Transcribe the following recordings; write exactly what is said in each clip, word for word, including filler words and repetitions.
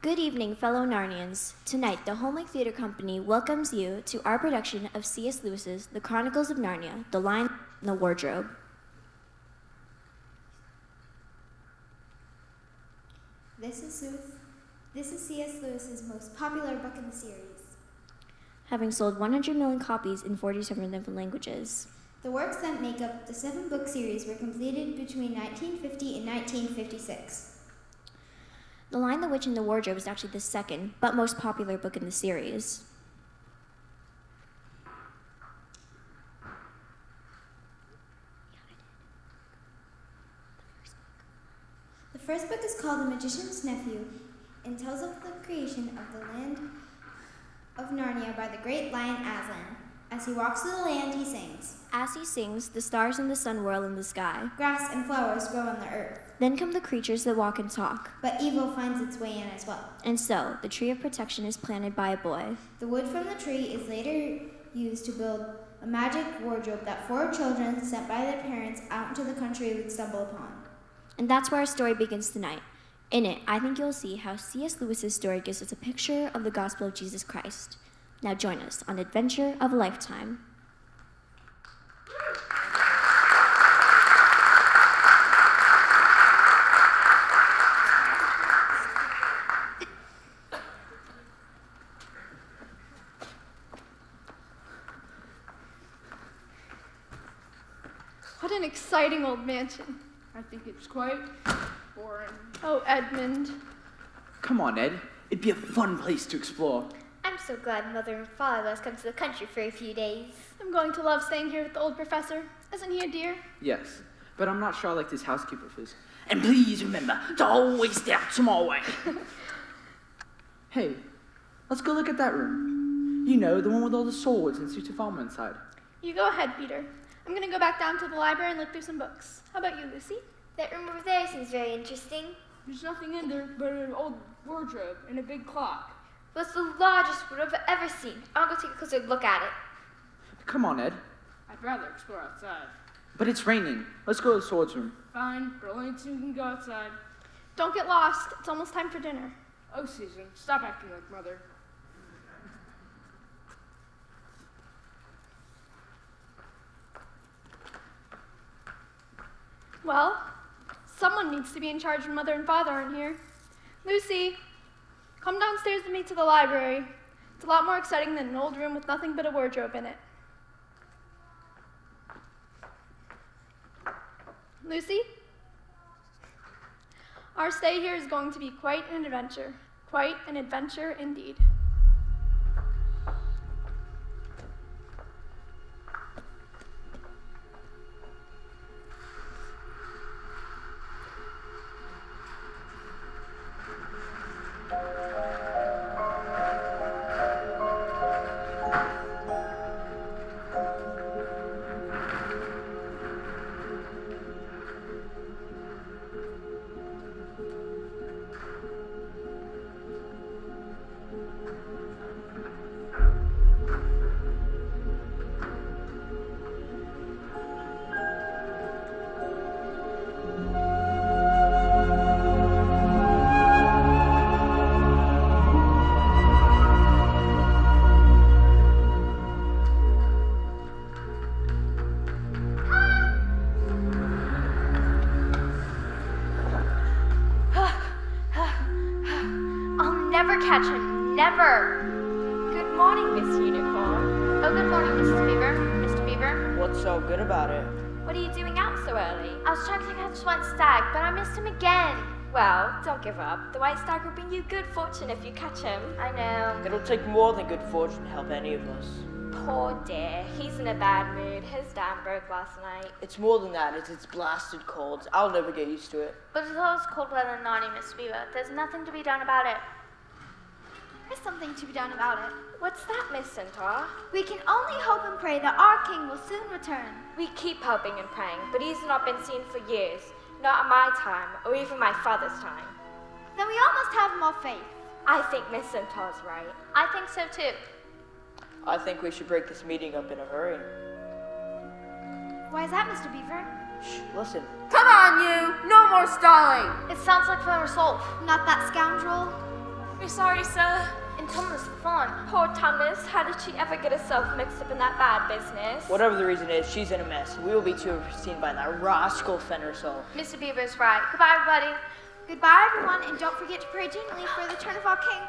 Good evening, fellow Narnians. Tonight, the Home Theater Company welcomes you to our production of C S Lewis's The Chronicles of Narnia, The Lion and the Wardrobe. This is Sooth. This is C S Lewis's most popular book in the series. Having sold one hundred million copies in forty-seven different languages. The works that make up the seven-book series were completed between nineteen fifty and nineteen fifty-six. The Lion, the Witch, and the Wardrobe is actually the second, but most popular book in the series. The first book is called The Magician's Nephew and tells of the creation of the land of Narnia by the great lion Aslan. As he walks through the land, he sings. As he sings, the stars and the sun whirl in the sky. Grass and flowers grow on the earth. Then come the creatures that walk and talk. But evil finds its way in as well. And so, the tree of protection is planted by a boy. The wood from the tree is later used to build a magic wardrobe that four children sent by their parents out into the country would stumble upon. And that's where our story begins tonight. In it, I think you'll see how C S Lewis's story gives us a picture of the gospel of Jesus Christ. Now join us on an adventure of a lifetime. What an exciting old mansion. I think it's quite boring. Oh, Edmund. Come on, Ed. It'd be a fun place to explore. I'm so glad Mother and Father let us come to the country for a few days. I'm going to love staying here with the old professor. Isn't he a dear? Yes, but I'm not sure I like this housekeeper of his. And please remember to always stay out small way. Hey, let's go look at that room. You know, the one with all the swords and suits of armor inside. You go ahead, Peter. I'm going to go back down to the library and look through some books. How about you, Lucy? That room over there seems very interesting. There's nothing in there but an old wardrobe and a big clock. Well, it's the largest one I've ever seen. I'll go take a closer look at it. Come on, Ed. I'd rather explore outside. But it's raining. Let's go to the swords room. Fine, but only until we can go outside. Don't get lost. It's almost time for dinner. Oh, Susan, stop acting like Mother. Well, someone needs to be in charge when Mother and Father aren't here. Lucy, come downstairs with me to the library. It's a lot more exciting than an old room with nothing but a wardrobe in it. Lucy? Our stay here is going to be quite an adventure. Quite an adventure indeed. Catch him, never. Good morning, Miss Unicorn. Oh, good morning, Missus Beaver. Mister Beaver. What's so good about it? What are you doing out so early? I was trying to catch one stag, but I missed him again. Well, don't give up. The white stag will bring you good fortune if you catch him. I know. It'll take more than good fortune to help any of us. Poor dear. He's in a bad mood. His dam broke last night. It's more than that. It's its blasted cold. I'll never get used to it. But it's always cold weather in Narnia, Miss Beaver. There's nothing to be done about it. There's something to be done about it. What's that, Miss Centaur? We can only hope and pray that our king will soon return. We keep hoping and praying, but he's not been seen for years. Not in my time, or even my father's time. Then we all must have more faith. I think Miss Centaur's right. I think so too. I think we should break this meeting up in a hurry. Why is that, Mister Beaver? Shh, listen. Come on, you! No more stalling! It sounds like Father Solf. Not that scoundrel. We're sorry, sir. And Thomas Fawn. Poor Thomas. How did she ever get herself mixed up in that bad business? Whatever the reason is, she's in a mess. We will be too overseen by that rascal Fenrisol. Mister Beaver's right. Goodbye, everybody. Goodbye, everyone, and don't forget to pray gently for the turn of our king.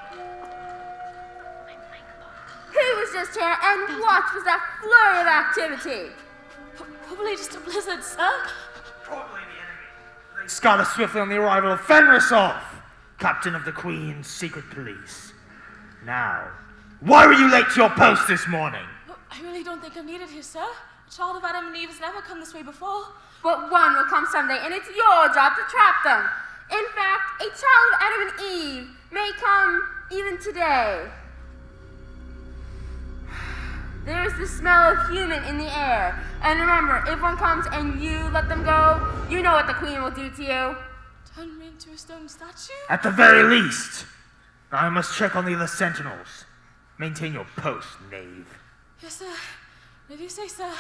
Who was just here, and what was that flurry of activity? Probably just a blizzard, sir. Probably the enemy. They scattered swiftly on the arrival of Fenrisol, captain of the Queen's secret police. Now, why were you late to your post this morning? Well, I really don't think I'm needed here, sir. A child of Adam and Eve has never come this way before. But one will come someday, and it's your job to trap them. In fact, a child of Adam and Eve may come even today. There's the smell of human in the air. And remember, if one comes and you let them go, you know what the Queen will do to you. Turn me into a stone statue? At the very least, I must check on the other sentinels. Maintain your post, knave. Yes, sir. Whatever you say, sir.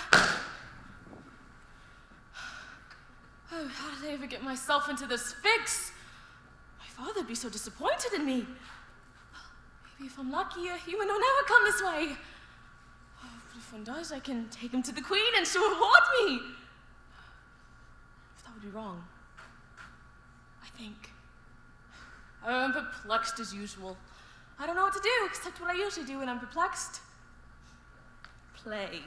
Oh, how did I ever get myself into this fix? My father'd be so disappointed in me. Maybe if I'm lucky, a human will never come this way. Oh, but if one does, I can take him to the Queen and she'll reward me. If that would be wrong. I think. I'm perplexed as usual. I don't know what to do except what I usually do when I'm perplexed. Play.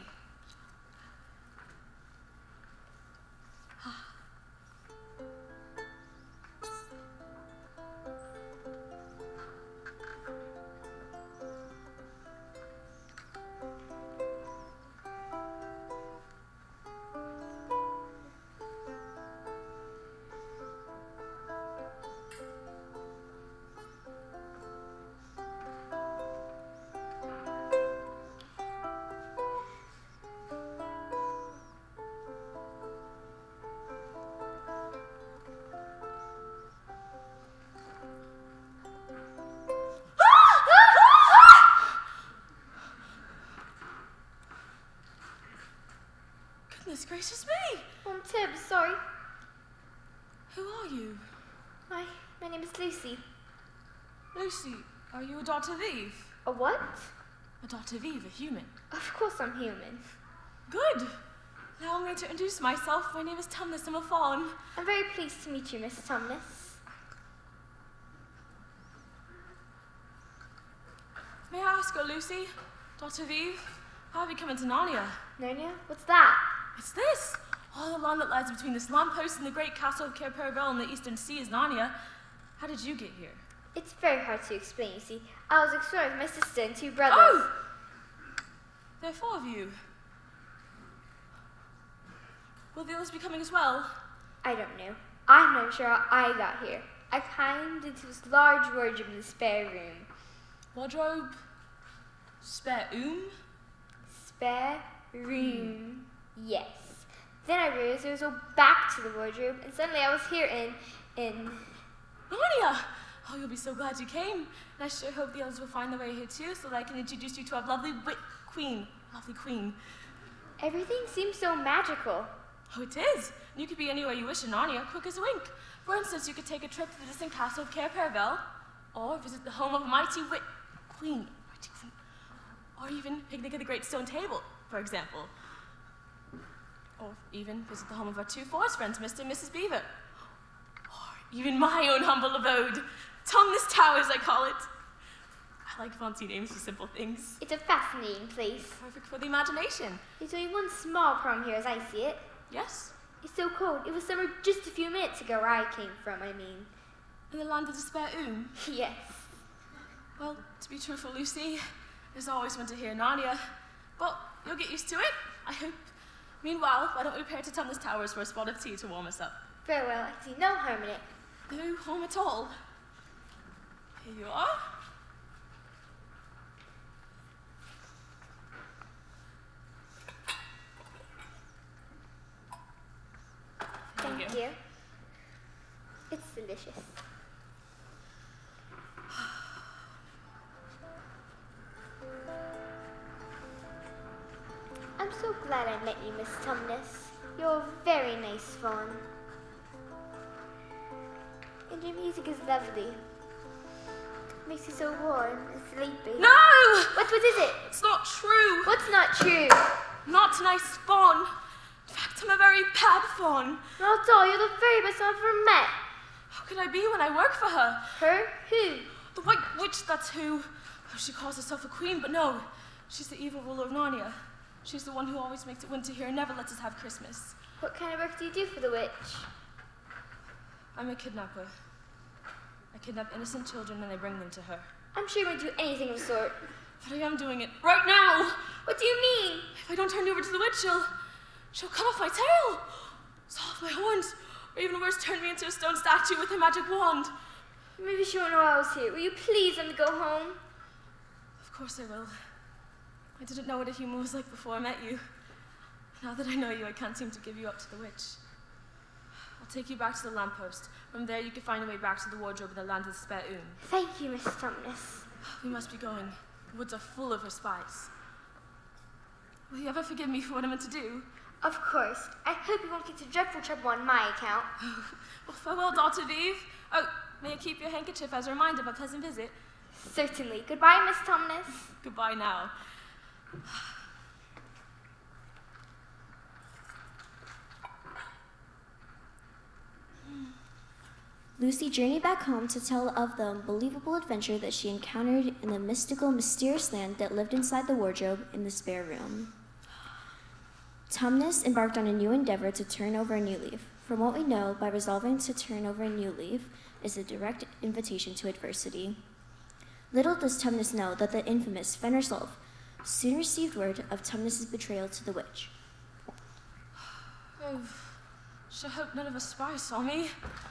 Goodness gracious me! Um, Tib, sorry. Who are you? My, my name is Lucy. Lucy, are you a daughter of Eve? A what? A daughter of Eve, a human. Of course I'm human. Good. Allow me to introduce myself. My name is Tumnus. I'm a fawn. I'm very pleased to meet you, Miss Tumnus. May I ask, O Lucy, daughter of Eve, how have you come into Narnia? Narnia? What's that? It's this. All the land that lies between this lamppost and the great castle of Cair Paravel in the eastern sea is Narnia. How did you get here? It's very hard to explain, you see. I was exploring with my sister and two brothers. Oh! There are four of you. Will the others be coming as well? I don't know. I'm not sure how I got here. I climbed into this large wardrobe in the spare room. Wardrobe? Spare room? Spare room. Yes. Then I realized there was no back to the wardrobe, and suddenly I was here in, in... Narnia! Oh, you'll be so glad you came. And I sure hope the others will find their way here too, so that I can introduce you to our lovely wit queen. Lovely queen. Everything seems so magical. Oh, it is. You could be anywhere you wish in Narnia, quick as a wink. For instance, you could take a trip to the distant castle of Cair Paravel, or visit the home of a mighty wit queen. Mighty queen. Or even picnic at the Great Stone Table, for example. Or even visit the home of our two forest friends, Mister and Missus Beaver. Or even my own humble abode. Tumnus Towers, I call it. I like fancy names for simple things. It's a fascinating place. Perfect for the imagination. There's only one small problem here as I see it. Yes? It's so cold. It was summer just a few minutes ago where I came from, I mean. In the land of despair, oom? Yes. Well, to be truthful, Lucy, there's always one to hear Narnia. But you'll get used to it, I hope. Meanwhile, why don't we repair to Tumnus Towers for a spot of tea to warm us up? Very well. I see no harm in it. No harm at all. Here you are. Thank Thank you. you. It's delicious. I'm so glad I met you, Miss Tumnus. You're a very nice fawn. And your music is lovely. Makes you so warm and sleepy. No! What, what is it? It's not true. What's not true? Not a nice fawn. In fact, I'm a very bad fawn. Not at all. You're the very best I've ever met. How could I be when I work for her? Her? Who? The White Witch, that's who. Oh, she calls herself a queen, but no. She's the evil ruler of Narnia. She's the one who always makes it winter here and never lets us have Christmas. What kind of work do you do for the witch? I'm a kidnapper. I kidnap innocent children and I bring them to her. I'm sure you won't do anything of the sort. But I am doing it right now. What do you mean? If I don't turn you over to the witch, she'll... she'll cut off my tail, saw off my horns, or even worse, turn me into a stone statue with a magic wand. Maybe she won't know I was here. Will you please let me go home? Of course I will. I didn't know what a human was like before I met you. Now that I know you, I can't seem to give you up to the witch. I'll take you back to the lamppost. From there, you can find a way back to the wardrobe in the land of the Spe'un. Thank you, Miss Tumnus. We must be going. The woods are full of her spies. Will you ever forgive me for what I meant to do? Of course. I hope you won't get into dreadful trouble on my account. Well, farewell, daughter Vive. Oh, may I keep your handkerchief as a reminder of a pleasant visit? Certainly. Goodbye, Miss Tumnus. Goodbye now. Lucy journeyed back home to tell of the unbelievable adventure that she encountered in the mystical, mysterious land that lived inside the wardrobe in the spare room. Tumnus embarked on a new endeavor to turn over a new leaf. From what we know, by resolving to turn over a new leaf is a direct invitation to adversity. Little does Tumnus know that the infamous Fenrisolf soon received word of Tumnus's betrayal to the witch. Oh, sure hope none of us spies saw me.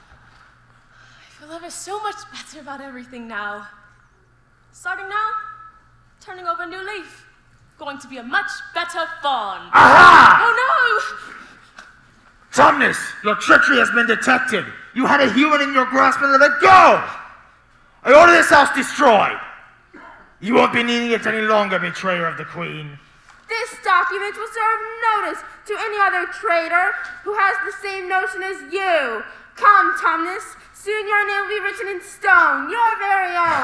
I feel ever so much better about everything now. Starting now, turning over a new leaf. Going to be a much better fawn. Aha! Oh no! Tumnus, your treachery has been detected. You had a human in your grasp and let it go. I order this house destroyed. You won't be needing it any longer, betrayer of the queen. This document will serve notice to any other traitor who has the same notion as you. Come, Tumnus. Soon your name will be written in stone, your very own.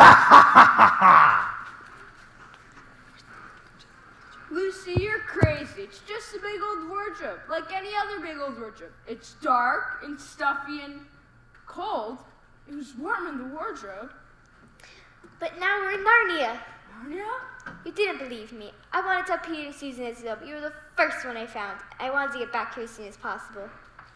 Lucy, you're crazy. It's just a big old wardrobe, like any other big old wardrobe. It's dark and stuffy and cold. It was warm in the wardrobe. But now we're in Narnia. Narnia? You didn't believe me. I wanted to tell Peter and Susan and Isabel, but you were the first one I found. I wanted to get back here as soon as possible.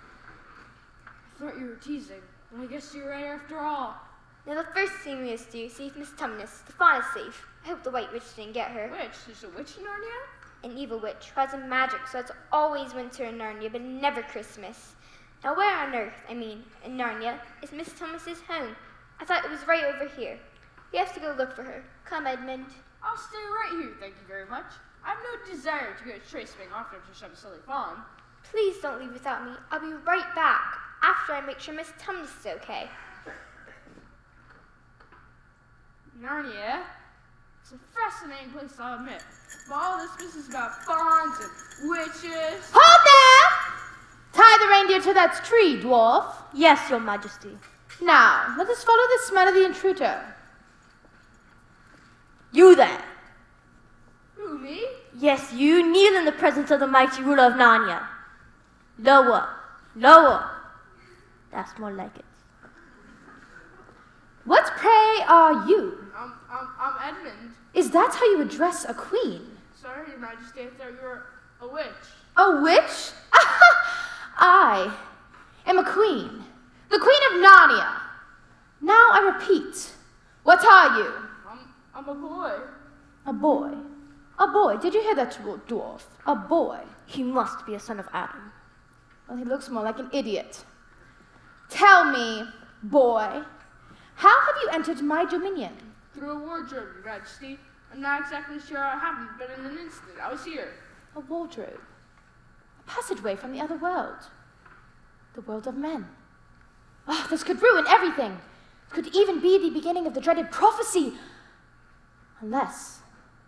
I thought you were teasing, but I guess you're right after all. Now the first thing we must do is see if Miss Tumnus, the fawn, is safe. I hope the White Witch didn't get her. Witch? There's a witch in Narnia? An evil witch who has a magic, so it's always winter in Narnia, but never Christmas. Now where on earth, I mean, in Narnia, is Miss Tumnus's home? I thought it was right over here. We have to go look for her. Come, Edmund. I'll stay right here, thank you very much. I have no desire to go tracing off after some silly fawn. Please don't leave without me. I'll be right back, after I make sure Miss Tumnus is okay. Narnia? It's a fascinating place, I'll admit. But all this business about fawns and witches... Hold there! Tie the reindeer to that tree, dwarf. Yes, your majesty. Now, let us follow the smell of the intruder. You there. Who, me? Yes, you kneel in the presence of the mighty ruler of Narnia. Lower, lower. That's more like it. What, pray, are you? I'm, I'm, I'm Edmund. Is that how you address a queen? Sorry, your majesty, I thought you were a witch. A witch? I am a queen. The queen of Narnia. Now I repeat, what are you? I'm, I'm a boy. A boy. A boy. Did you hear that, dwarf? A boy. He must be a son of Adam. Well, he looks more like an idiot. Tell me, boy, how have you entered my dominion? Through a wardrobe, your majesty. I'm not exactly sure how it happened, but in an instant, I was here. A wardrobe. A passageway from the other world. The world of men. Oh, this could ruin everything. It could even be the beginning of the dreaded prophecy. Unless...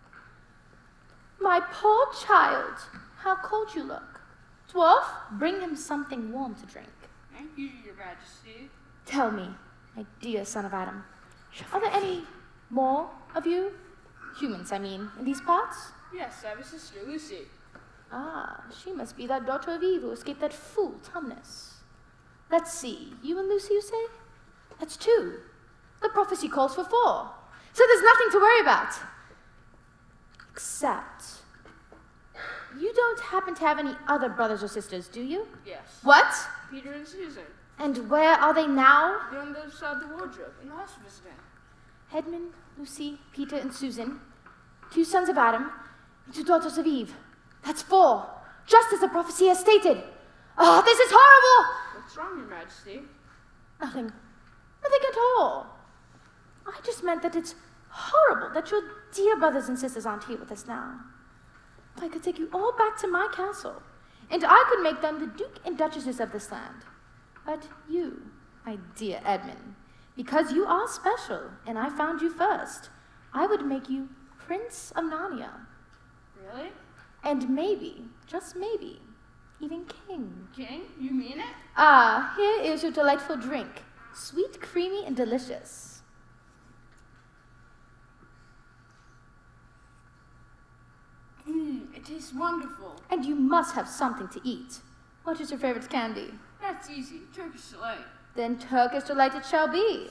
My poor child, how cold you look. Dwarf, bring him something warm to drink. Thank you, your majesty. Tell me, my dear son of Adam, are there any more of you? Humans, I mean, in these parts? Yes, I have a sister, Lucy. Ah, she must be that daughter of Eve who escaped that fool, Tumnus. Let's see, you and Lucy, you say? That's two. The prophecy calls for four. So there's nothing to worry about. Except, you don't happen to have any other brothers or sisters, do you? Yes. What? Peter and Susan. And where are they now? They're on the other side of the wardrobe, in the house visiting. Edmund, Lucy, Peter, and Susan. Two sons of Adam, and two daughters of Eve. That's four, just as the prophecy has stated. Oh, this is horrible! What's wrong, Your Majesty? Nothing. Nothing at all. I just meant that it's horrible that your dear brothers and sisters aren't here with us now. I could take you all back to my castle, and I could make them the Duke and Duchesses of this land. But you, my dear Edmund, because you are special, and I found you first, I would make you Prince of Narnia. Really? And maybe, just maybe, even King. King? You mean it? Ah, here is your delightful drink. Sweet, creamy, and delicious. Mmm, it tastes wonderful. And you must have something to eat. What is your favorite candy? That's easy. Turkish delight. Then Turkish delight it shall be.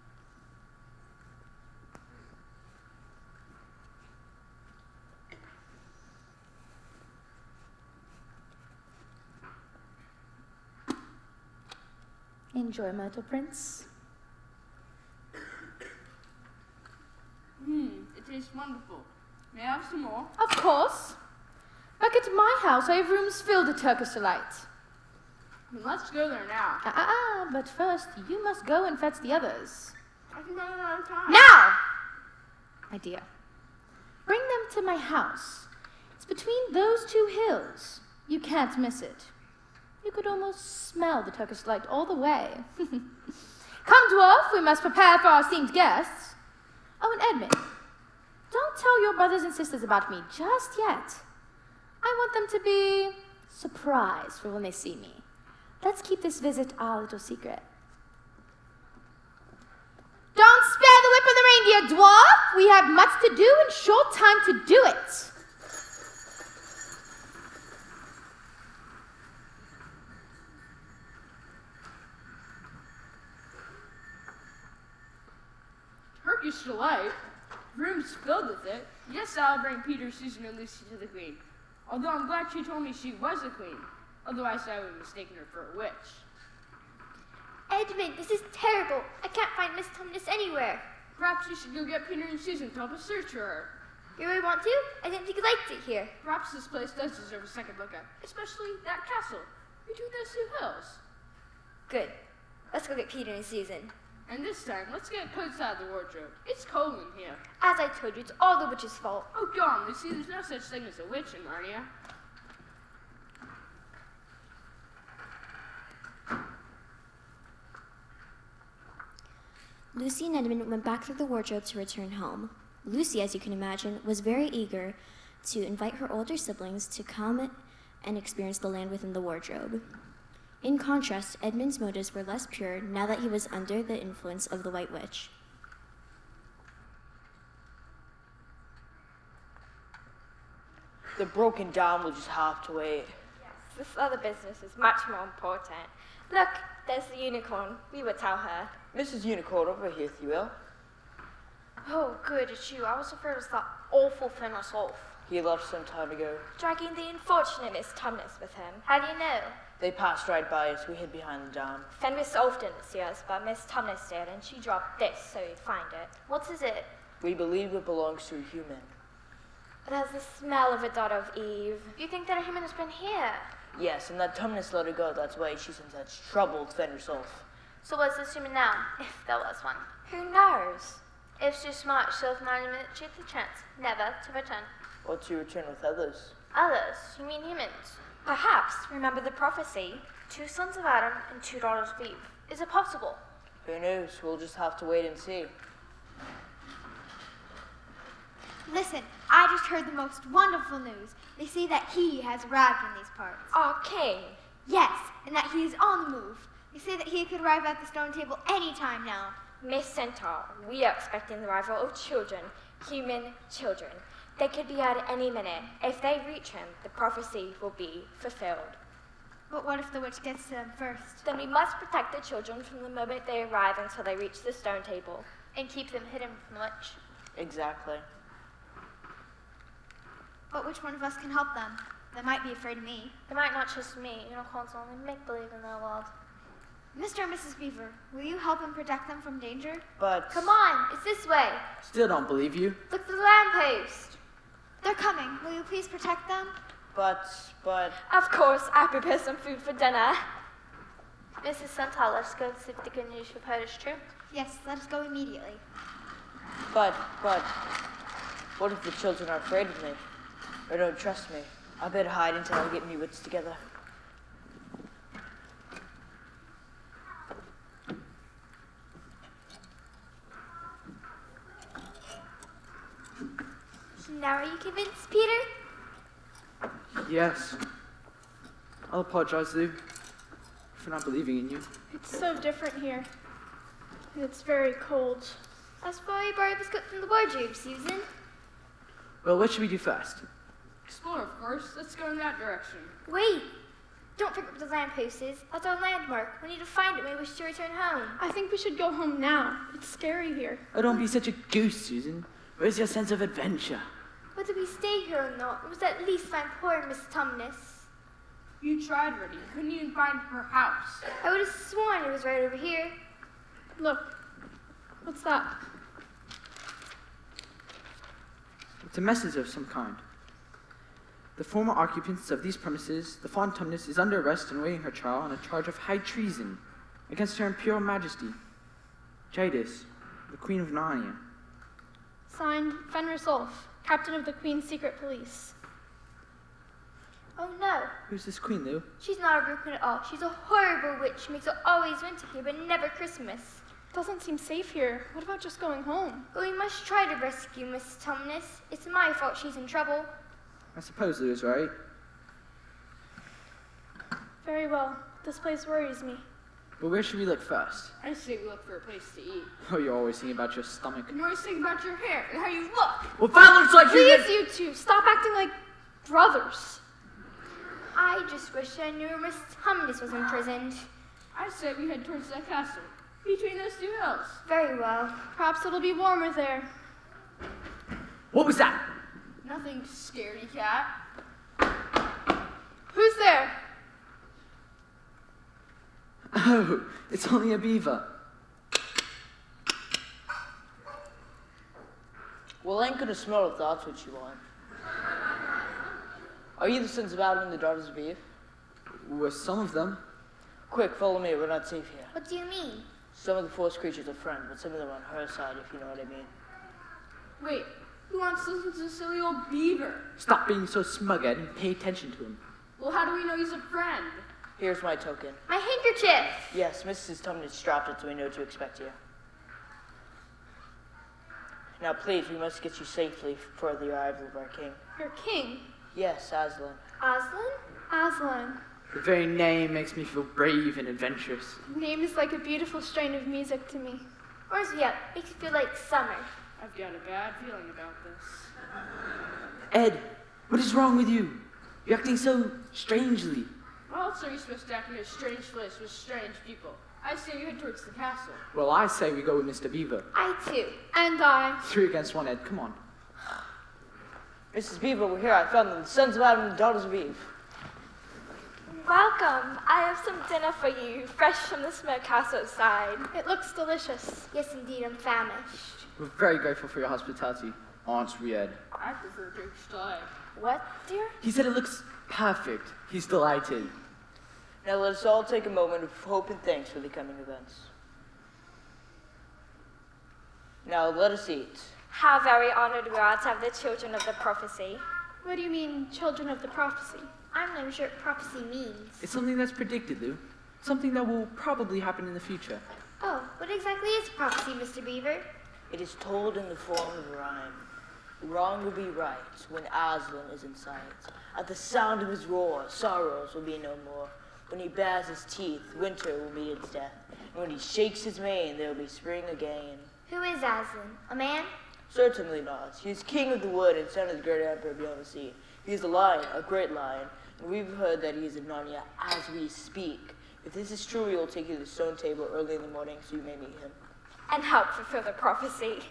Enjoy, my little prince. Mmm, it tastes wonderful. May I have some more? Of course. Back at my house, I have rooms filled with Turkish delight. Then let's go there now. Ah, ah, ah, but first, you must go and fetch the others. I can go another time. Now! My dear, bring them to my house. It's between those two hills. You can't miss it. You could almost smell the Turkish delight all the way. Come, dwarf, we must prepare for our esteemed guests. Oh, and Edmund, don't tell your brothers and sisters about me just yet. I want them to be surprised for when they see me. Let's keep this visit our little secret. Don't spare the whip of the reindeer, dwarf! We have much to do and short time to do it. Turkish delight? Rooms filled with it? Yes, I'll bring Peter, Susan, and Lucy to the queen. Although I'm glad she told me she was a queen. Otherwise, I would have mistaken her for a witch. Edmund, this is terrible. I can't find Miss Tumnus anywhere. Perhaps you should go get Peter and Susan to help us search for her. You really want to? I didn't think you liked it here. Perhaps this place does deserve a second look at, especially that castle between those two hills. Good. Let's go get Peter and Susan. And this time, let's get coats out of the wardrobe. It's cold in here. As I told you, it's all the witch's fault. Oh, go on, Lucy. There's no such thing as a witch in Narnia. Lucy and Edmund went back through the wardrobe to return home. Lucy, as you can imagine, was very eager to invite her older siblings to come and experience the land within the wardrobe. In contrast, Edmund's motives were less pure now that he was under the influence of the White Witch. The broken down will just have to wait. Yes, this other business is much more important. Look, there's the unicorn. We would tell her. Missus Unicorn, over here, if you will. Oh, good, it's you. I was afraid it was that awful Fenris Wolf. He left some time ago. Dragging the unfortunate Miss Tumnus with him. How do you know? They passed right by us. We hid behind the dam. Fenris Wolf didn't see us, but Miss Tumnus did, and she dropped this so you'd find it. What is it? We believe it belongs to a human. It has the smell of a daughter of Eve. You think that a human has been here? Yes, and that Tumnus let her go. That's why she's in such trouble with Fenris Wolf. So what's this human now, if there was one? Who knows? If she's smart, she'll have managed the chance never to return. Or to return with others. Others? You mean humans? Perhaps. Remember the prophecy. Two sons of Adam and two daughters of Eve. Is it possible? Who knows? We'll just have to wait and see. Listen, I just heard the most wonderful news. They say that he has arrived in these parts. Our king. Yes, and that he is on the move. You say that he could arrive at the stone table any time now. Miss Centaur, we are expecting the arrival of children, human children. They could be out at any minute. If they reach him, the prophecy will be fulfilled. But what if the witch gets to them first? Then we must protect the children from the moment they arrive until they reach the stone table. And keep them hidden from the witch. Exactly. But which one of us can help them? They might be afraid of me. They might not trust me. Unicorns only make believe in their world. Mister and Missus Beaver, will you help and protect them from danger? But... Come on, it's this way. Still don't believe you. Look for the lamppost. They're coming. Will you please protect them? But, but... Of course, I prepare some food for dinner. Missus Centaur, let's go see if the good news you've heard is true. Yes, let us go immediately. But, but... What if the children are afraid of me? Or don't trust me? I better hide until I get my wits together. Now are you convinced, Peter? Yes. I'll apologize, Lou, for not believing in you. It's so different here. And it's very cold. That's why you borrowed biscuit from the wardrobe, Susan. Well, what should we do first? Explore, of course. Let's go in that direction. Wait! Don't forget what the lamppost is. That's our landmark. We need to find it when we wish to return home. I think we should go home now. It's scary here. Oh, don't be such a goose, Susan. Where's your sense of adventure? Whether we stay here or not, we must at least find poor Miss Tumnus. You tried, Reddy. Couldn't even find her house. I would have sworn it was right over here. Look. What's that? It's a message of some kind. The former occupants of these premises, the Fawn Tumnus, is under arrest and awaiting her trial on a charge of high treason against her Imperial Majesty, Jadis, the Queen of Narnia. Signed, Fenris Ulf, Captain of the Queen's Secret Police. Oh no, Who's this queen, Lou? she's not a real queen at all. She's a horrible witch, makes it always winter here, but never Christmas. Doesn't seem safe here. What about just going home? But we must try to rescue Miss Tumnus. It's my fault she's in trouble. I suppose Lou is right. Very well. This place worries me. But where should we look first? I say we look for a place to eat. Oh, you're always thinking about your stomach. And you're always thinking about your hair and how you look. Well, that looks like you. Please, you two, stop acting like brothers. I just wish I knew Miss Tumnus was imprisoned. I say we head towards that castle, between those two hills. Very well. Perhaps it'll be warmer there. What was that? Nothing, scaredy cat. Who's there? Oh, it's only a beaver. Well, I ain't gonna smell if that's what you want. Are you the sons of Adam and the daughters of Eve? We're some of them. Quick, follow me, we're not safe here. What do you mean? Some of the forest creatures are friends, but some of them are on her side, if you know what I mean. Wait, who wants to listen to the silly old beaver? Stop being so smug, Ed, and pay attention to him. Well, how do we know he's a friend? Here's my token. My handkerchief! Yes, Missus Tumnus strapped it so we know to expect you. Now, please, we must get you safely for the arrival of our king. Your king? Yes, Aslan. Aslan? Aslan. The very name makes me feel brave and adventurous. The name is like a beautiful strain of music to me. Where's he up? Makes me feel like summer. I've got a bad feeling about this. Ed, what is wrong with you? You're acting so strangely. Well, else are you supposed to act in a strange place with strange people? I say you head towards the castle. Well, I say we go with Mister Beaver. I too. And I. Three against one, Ed. Come on. Missus Beaver, we're here. I found them, the sons of Adam and the daughters of Eve. Welcome. I have some dinner for you, fresh from the smokehouse outside. It looks delicious. Yes, indeed, I'm famished. We're very grateful for your hospitality, aren't we, Ed? I prefer Drake style. What, dear? He said it looks perfect. He's delighted. Now let us all take a moment of hope and thanks for the coming events. Now let us eat. How very honored we are to have the children of the prophecy. What do you mean, children of the prophecy? I'm not even sure what prophecy means. It's something that's predicted, Lou. Something that will probably happen in the future. Oh, what exactly is prophecy, Mister Beaver? It is told in the form of rhyme. Wrong will be right when Aslan is in sight. At the sound of his roar, sorrows will be no more. When he bares his teeth, winter will meet its death. And when he shakes his mane, there will be spring again. Who is Aslan? A man? Certainly not. He is king of the wood and son of the great emperor beyond the sea. He is a lion, a great lion, and we've heard that he is in Narnia as we speak. If this is true, we will take you to the stone table early in the morning so you may meet him. And help fulfill the prophecy.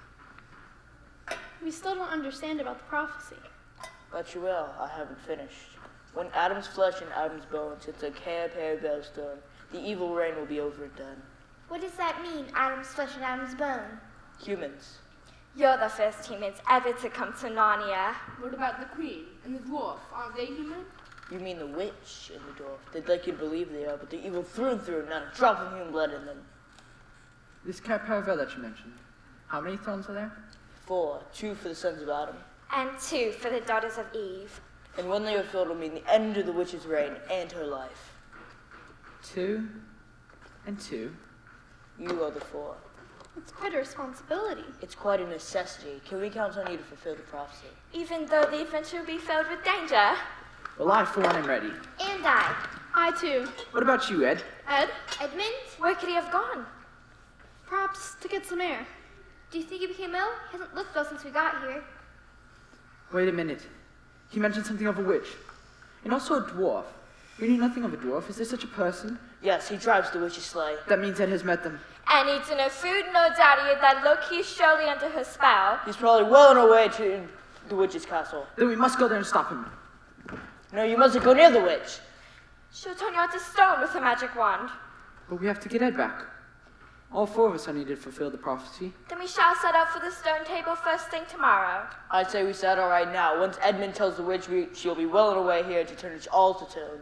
We still don't understand about the prophecy. But you will. I haven't finished. When Adam's flesh and Adam's bones hits a care pair of stone, the evil reign will be over and done. What does that mean, Adam's flesh and Adam's bone? Humans. You're the first humans ever to come to Narnia. What about the queen and the dwarf? Aren't they human? You mean the witch and the dwarf? They'd like you to believe they are, but they're evil through and through, not a drop of human blood in them. This Cape Paravel that you mentioned, how many thrones are there? Four. Two for the sons of Adam. And two for the daughters of Eve. And when they are filled will mean the end of the witch's reign and her life. Two and two. You are the four. It's quite a responsibility. It's quite a necessity. Can we count on you to fulfill the prophecy? Even though the adventure will be filled with danger. Well, I, for one, am ready. And I. I too. What about you, Ed? Ed? Edmund? Where could he have gone? Perhaps to get some air. Do you think he became ill? He hasn't looked well since we got here. Wait a minute. He mentioned something of a witch. And also a dwarf. We knew nothing of a dwarf. Is there such a person? Yes, he drives the witch's sleigh. That means Ed has met them. And eats no food, no daddy, that look he's surely under her spell. He's probably well on our way to the witch's castle. Then we must go there and stop him. No, you mustn't go near the witch. She'll turn you into stone with a magic wand. But we have to get Ed back. All four of us are needed to fulfill the prophecy. Then we shall set out for the stone table first thing tomorrow. I'd say we set out right now. Once Edmund tells the witch, we, she'll be well on her way here to turn us all to stone.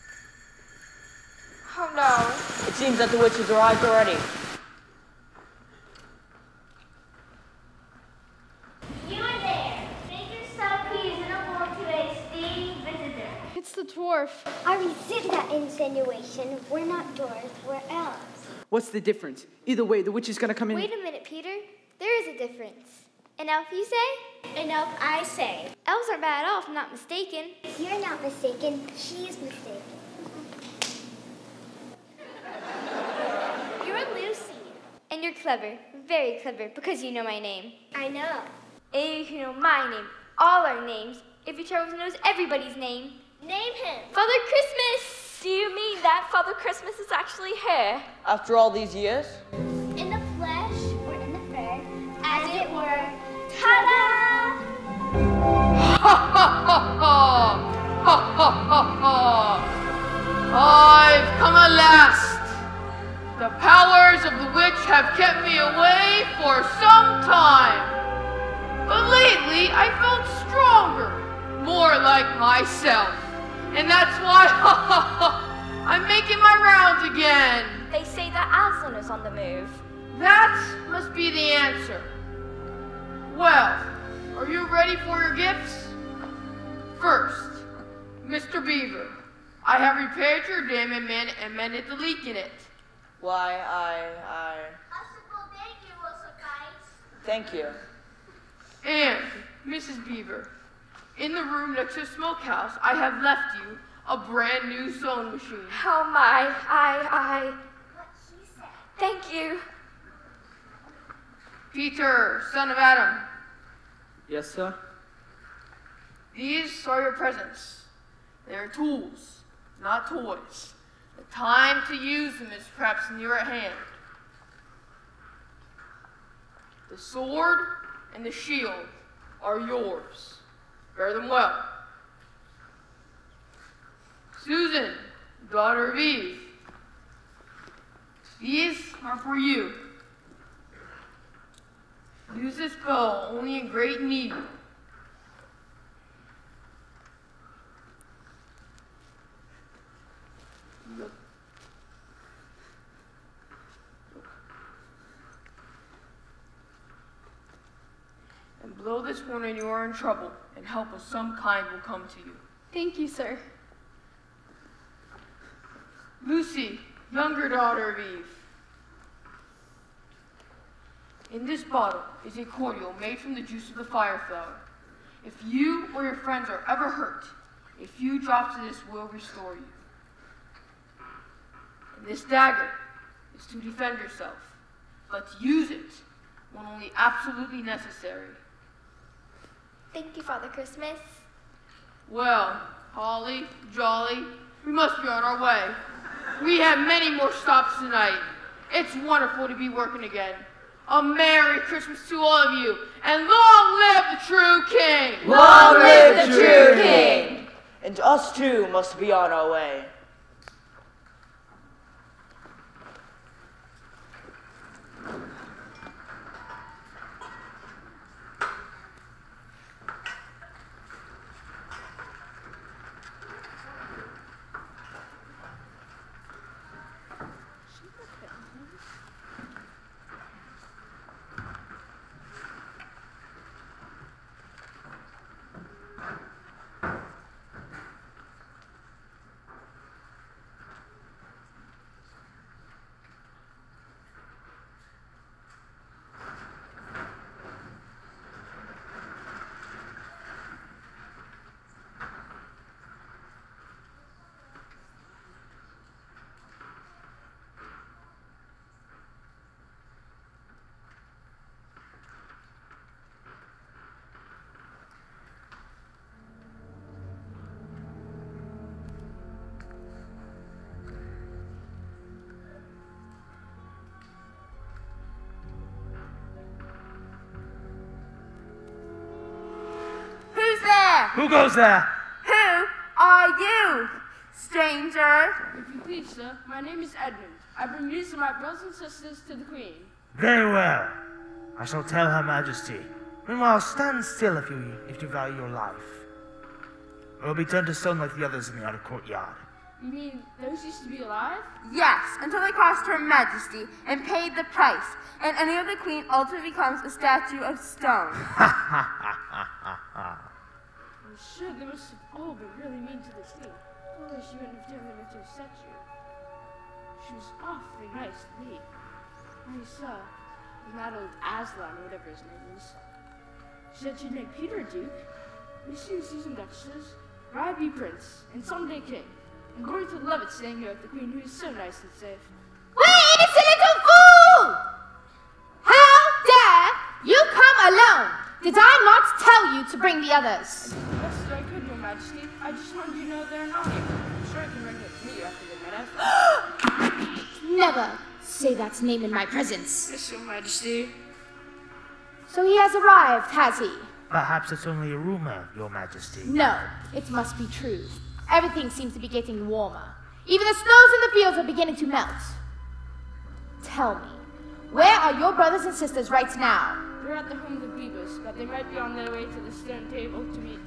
Oh no. It seems that the witch has arrived already. You are there. Make yourself please in a bowl to a esteemed visitor. It's the dwarf. I resist that insinuation. We're not dwarves, we're elves. What's the difference? Either way, the witch is gonna come in. Wait a minute, Peter. There is a difference. An elf, you say? An elf, I say. Elves aren't bad at all, if I'm not mistaken. You're not mistaken. She's mistaken. You're Lucy. And you're clever. Very clever, because you know my name. I know. And you know my name. All our names. If your child knows everybody's name. Name him. Father Christmas! Do you mean that Father Christmas is actually here? After all these years? In the flesh or in the fur, as it were. Ta-da! Ha ha ha ha! Ha ha ha ha! I've come at last! The powers of the witch have kept me away for some time. But lately I felt stronger, more like myself. And that's why I'm making my rounds again. They say that Aslan is on the move. That must be the answer. Well, are you ready for your gifts? First, Mister Beaver, I have repaired your damagement and mended the leak in it. Why, I, I... A simple thank you will suffice. Thank you. And, Missus Beaver, in the room next to the smokehouse, I have left you a brand new sewing machine. Oh my, I, I... What she said. Thank you. Peter, son of Adam, Yes, sir? these are your presents. They are tools, not toys. The time to use them is perhaps near at hand. The sword and the shield are yours. Bear them well. Susan, daughter of Eve, these are for you. Use this bow only in great need. Look. And blow this horn when you are in trouble, and help of some kind will come to you. Thank you, sir. Lucy, younger daughter of Eve. In this bottle is a cordial made from the juice of the fire flower. If you or your friends are ever hurt, a few drops of this will restore you. This dagger is to defend yourself, but to use it when only absolutely necessary. Thank you, Father Christmas. Well, holly jolly, we must be on our way. We have many more stops tonight. It's wonderful to be working again. A Merry Christmas to all of you, and long live the true King! Long live the true King! And us too must be on our way. Who goes there? Who are you, stranger? If you please, sir, my name is Edmund. I bring news of my brothers and sisters to the Queen. Very well. I shall tell Her Majesty. Meanwhile, stand still if you if you value your life. Or will be turned to stone like the others in the outer courtyard. You mean those used to be alive? Yes, until they crossed Her Majesty and paid the price, and any of the Queen ultimately becomes a statue of stone. Ha ha ha ha ha ha. I'm sure they must have all been really mean to the Queen. Otherwise she wouldn't have turned them into a statue. She was awfully nice to me. I saw that old Aslan, or whatever his name is. She said she'd make Peter a duke, we soon see some duchesses, or I'd be prince, and someday king. I'm going to love it staying here with the Queen, who is so nice and safe. Wait, innocent little fool! How dare you come alone? Did I not tell you to bring the others? Yes, I could, Your Majesty. I just wanted you to know they're not here. I'm sure I can bring them to meet you after they met us. Never say that name in my presence. Yes, Your Majesty. So he has arrived, has he? Perhaps it's only a rumor, Your Majesty. No, it must be true. Everything seems to be getting warmer. Even the snows in the fields are beginning to melt. Tell me, where are your brothers and sisters right now? They're at the home of the Beavers, but they might be on their way to the stone table to meet.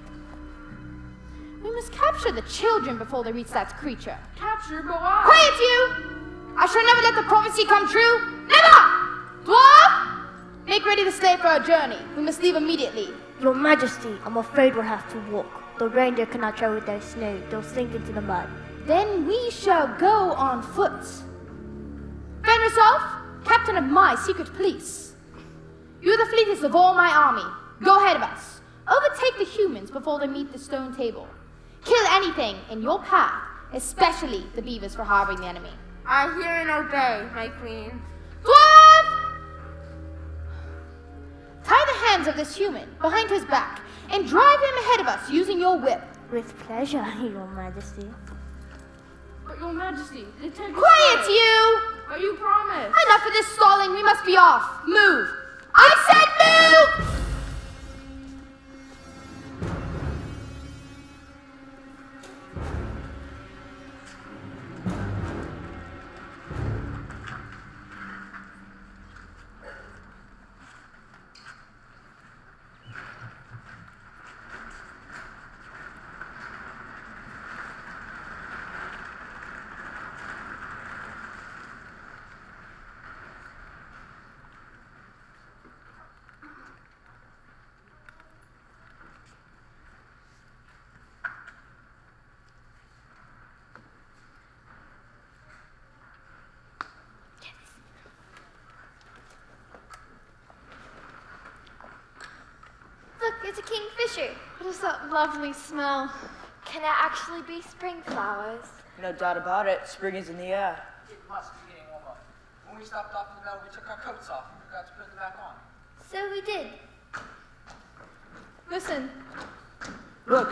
We must capture the children before they reach that creature. Capture? But why? Quiet, you! I shall never let the prophecy come true. Never! Dwarf! Make ready the sleigh for our journey. We must leave immediately. Your Majesty, I'm afraid we'll have to walk. The reindeer cannot travel without snow. They'll sink into the mud. Then we shall go on foot. Fenrisolf, captain of my secret police. You're the fleetest of all my army. Go ahead of us. Overtake the humans before they meet the stone table. Kill anything in your path, especially the beavers for harboring the enemy. I hear and obey, my queen. Dwarf! Tie the hands of this human behind his back and drive him ahead of us using your whip. With pleasure, Your Majesty. But Your Majesty, they take us Quiet, away. you! But you promised. Enough of this stalling. We must be off. Move. I said move! Look, it's a kingfisher. What is that lovely smell? Can it actually be spring flowers? No doubt about it, spring is in the air. It must be getting warmer. When we stopped off in the meadow, we took our coats off and forgot to put them back on. So we did. Listen. Look.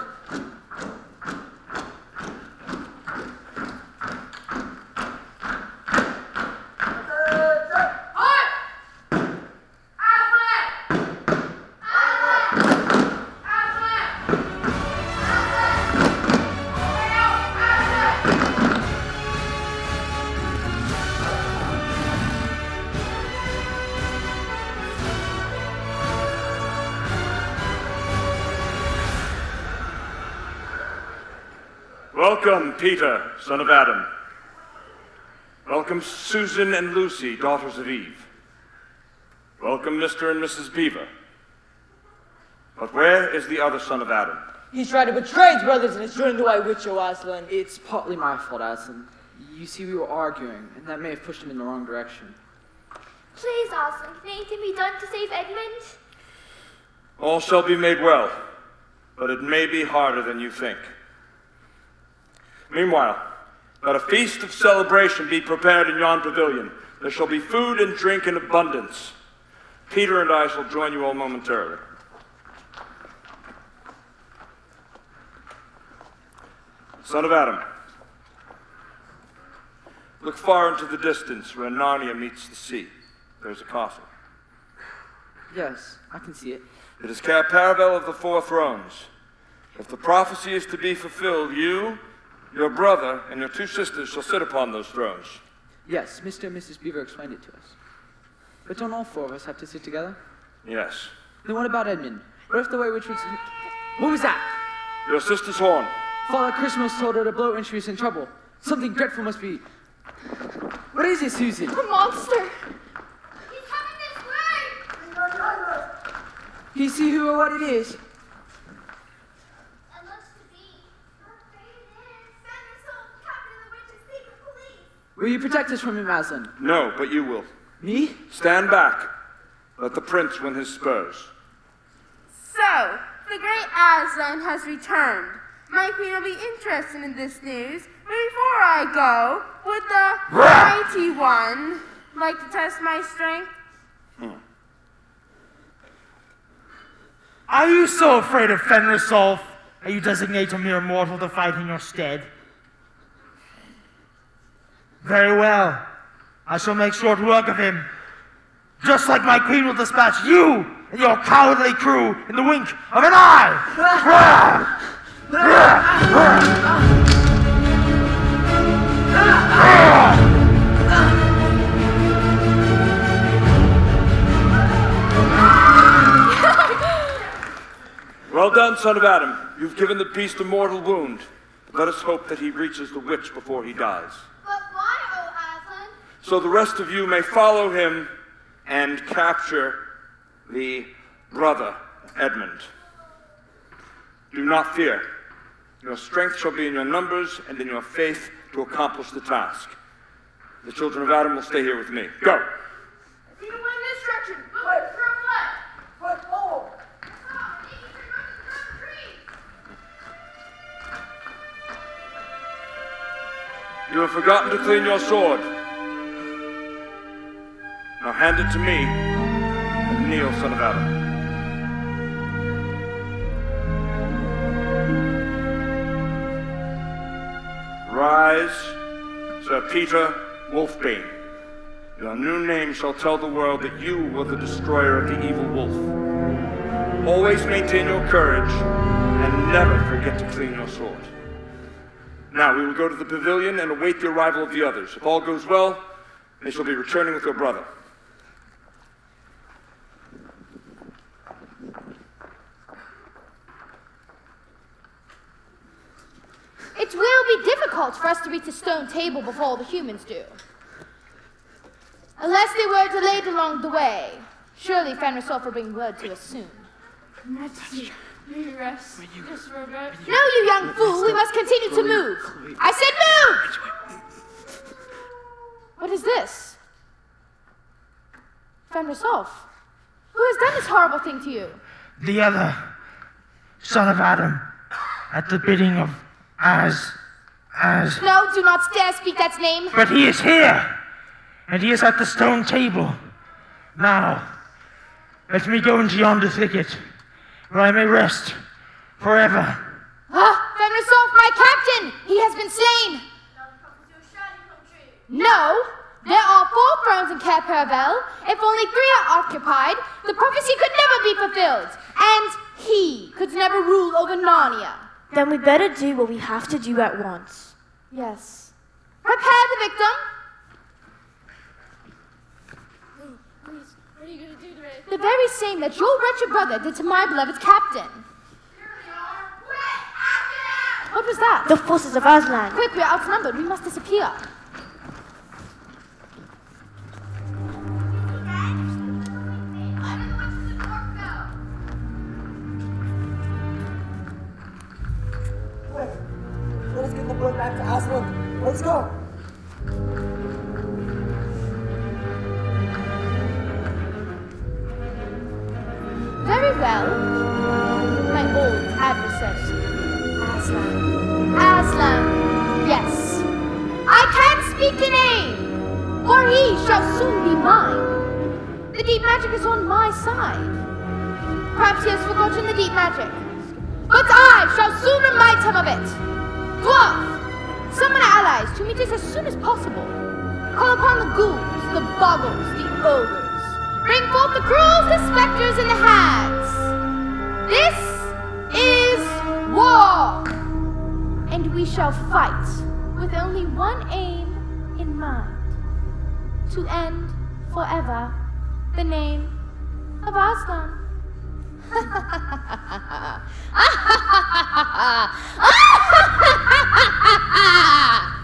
Welcome, Peter, son of Adam. Welcome, Susan and Lucy, daughters of Eve. Welcome, Mister and Missus Beaver. But where is the other son of Adam? He's trying to betray his brothers and is joining the White Witch, O Aslan. It's partly my fault, Aslan. You see, we were arguing, and that may have pushed him in the wrong direction. Please, Aslan, can anything be done to save Edmund? All shall be made well, but it may be harder than you think. Meanwhile, let a feast of celebration be prepared in yon pavilion. There shall be food and drink in abundance. Peter and I shall join you all momentarily. Son of Adam, look far into the distance where Narnia meets the sea. There's a castle. Yes, I can see it. It is Cair Paravel of the Four Thrones. If the prophecy is to be fulfilled, you, your brother, and your two sisters shall sit upon those thrones. Yes, Mister and Missus Beaver explained it to us. But don't all four of us have to sit together? Yes. Then what about Edmund? What if the White Witch was... What was that? Your sister's horn. Father Christmas told her to blow when she was in trouble. Something dreadful must be... What is it, Susan? A monster! He's coming this way! Can you see who or what it is? It looks to be. I'm afraid it is. Fenrir Soul, captain of the witches, secret police. Will you protect us from him, Aslan? No, but you will. Me? Stand back. Let the prince win his spurs. So, the great Aslan has returned. My queen will be interested in this news. But before I go, would the mighty one like to test my strength? Hmm. Are you so afraid of Fenrir Solf that you designate a mere mortal to fight in your stead? Very well. I shall make short work of him. Just like my queen will dispatch you and your cowardly crew in the wink of an eye! Well done, son of Adam. You've given the beast a mortal wound. Let us hope that he reaches the witch before he dies. But why, O Aslan? So the rest of you may follow him and capture the brother, Edmund. Do not fear. Your strength shall be in your numbers and in your faith to accomplish the task. The children of Adam will stay here with me. Go! If you win this direction, look for a flag. But oh! You have forgotten to clean your sword. Now hand it to me and kneel, son of Adam. Rise, Sir Peter Wolfbane. Your new name shall tell the world that you were the destroyer of the evil wolf. Always maintain your courage and never forget to clean your sword. Now we will go to the pavilion and await the arrival of the others. If all goes well, they shall be returning with your brother. It will be difficult for us to reach the stone table before all the humans do. Unless they were delayed along the way. Surely Fenrir Solf will bring word to us soon. Maybe rest just for a bit. No, you young fool, we must continue to move. I said move! What is this? Fenrir Solf, who has done this horrible thing to you? The other son of Adam, at the bidding of Az As... No, do not dare speak that name. But he is here, and he is at the stone table. Now, let me go into yonder thicket, where I may rest forever. Ah, Fenrisolf, my captain! He has been slain! No, there are four thrones in Cair Paravel. If only three are occupied, the prophecy could never be fulfilled, and he could never rule over Narnia. Then we better do what we have to do at once. Yes. Prepare the victim. What are you gonna do to me? The very same that your wretched brother did to my beloved captain. What was that? The forces of Aslan. Quick, we are outnumbered. We must disappear. Let us get the boat back to Aslan. Let's go. Very well, my old adversary. Aslan. Aslan. Yes. I can speak the name, for he shall soon be mine. The deep magic is on my side. Perhaps he has forgotten the deep magic, but I shall soon remind him of it. Dwarf, summon our allies to meet us as soon as possible. Call upon the ghouls, the boggles, the ogres. Bring forth the cruels, the specters, and the hags. This is war, and we shall fight with only one aim in mind: to end forever the name of Aslan. Ha ha ha ha ha ha ha ha ha ha ha ha ha ha ha ha!